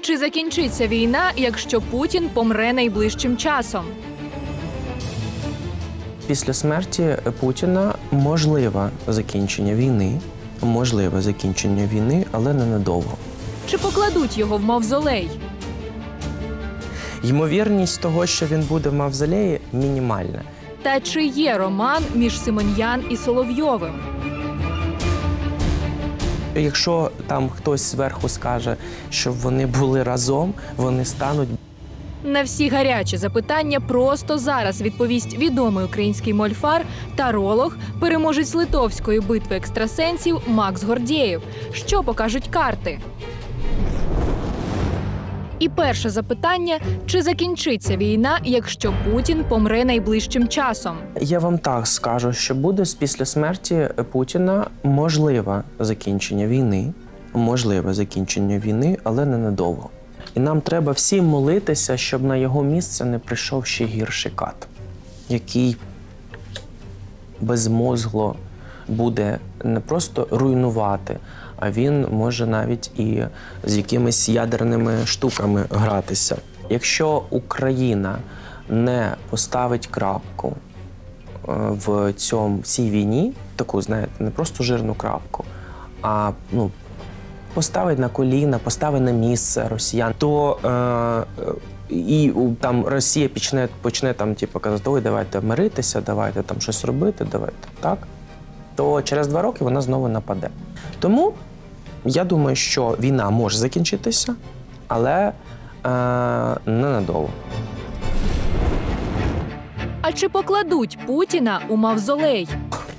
Чи закінчиться війна, якщо Путін помре найближчим часом? Після смерті Путіна можливе закінчення війни, але ненадовго. Чи покладуть його в мавзолей? Ймовірність того, що він буде в мавзолеї, мінімальна. Та чи є роман між Симоньян і Соловйовим? Якщо там хтось зверху скаже, щоб вони були разом, вони стануть... На всі гарячі запитання просто зараз відповість відомий український мольфар, таролог, переможець Литовської битви екстрасенсів Макс Гордєєв. Що покажуть карти? І перше запитання – чи закінчиться війна, якщо Путін помре найближчим часом? Я вам так скажу, що буде після смерті Путіна можливе закінчення війни, але ненадовго. І нам треба всім молитися, щоб на його місце не прийшов ще гірший кат, який безмозгло буде не просто руйнувати, а він може навіть і з якимись ядерними штуками гратися. Якщо Україна не поставить крапку в цій війні, таку, знаєте, не просто жирну крапку, а поставить на коліна, поставить на місце росіян, то і там Росія почне там, типу, казати, ой, давайте миритися, давайте там щось робити, давайте, так? То через 2 роки вона знову нападе. Тому я думаю, що війна може закінчитися, але ненадовго. А чи покладуть Путіна у мавзолей?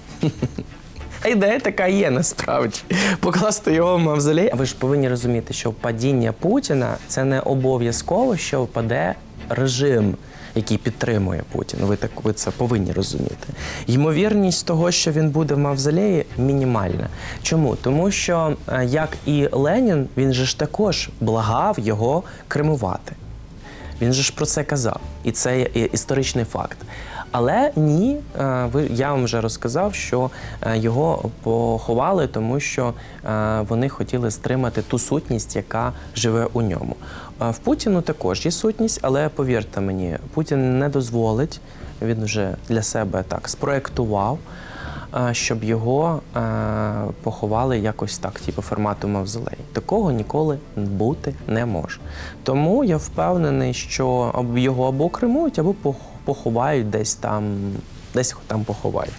Ідея така є, насправді. Покласти його в мавзолей. Ви ж повинні розуміти, що падіння Путіна – це не обов'язково, що впаде режим, який підтримує Путіна. Ви це повинні розуміти. Ймовірність того, що він буде в мавзолеї, мінімальна. Чому? Тому що, як і Ленін, він же ж також благав його кремувати. Він же ж про це казав. І це є історичний факт. Але ні, я вам вже розказав, що його поховали, тому що вони хотіли стримати ту сутність, яка живе у ньому. В Путіну також є сутність, але повірте мені, Путін не дозволить, він вже для себе так спроєктував, щоб його поховали якось так, типу формату мавзолей. Такого ніколи бути не може. Тому я впевнений, що його або кремують, або поховають десь там поховають.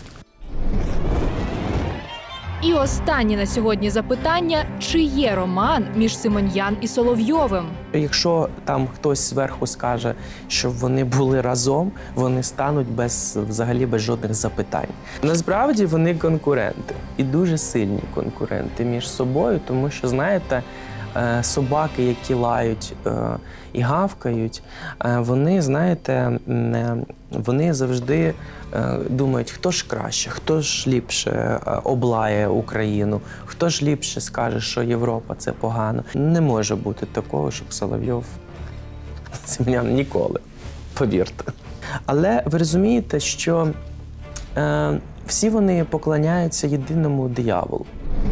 І останнє на сьогодні запитання – чи є роман між Симоньян і Соловйовим? Якщо там хтось зверху скаже, щоб вони були разом, вони стануть взагалі без жодних запитань. Насправді вони конкуренти, і дуже сильні конкуренти між собою, тому що, знаєте, собаки, які лають і гавкають, вони, знаєте, вони завжди думають, хто ж краще, хто ж ліпше облає Україну, хто ж ліпше скаже, що Європа – це погано. Не може бути такого, щоб Соловйов Симонян ніколи, повірте. Але ви розумієте, що всі вони поклоняються єдиному дияволу.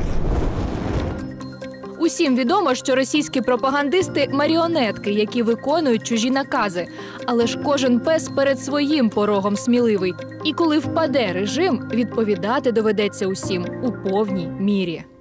Усім відомо, що російські пропагандисти – маріонетки, які виконують чужі накази. Але ж кожен пес перед своїм порогом сміливий. І коли впаде режим, відповідати доведеться усім у повній мірі.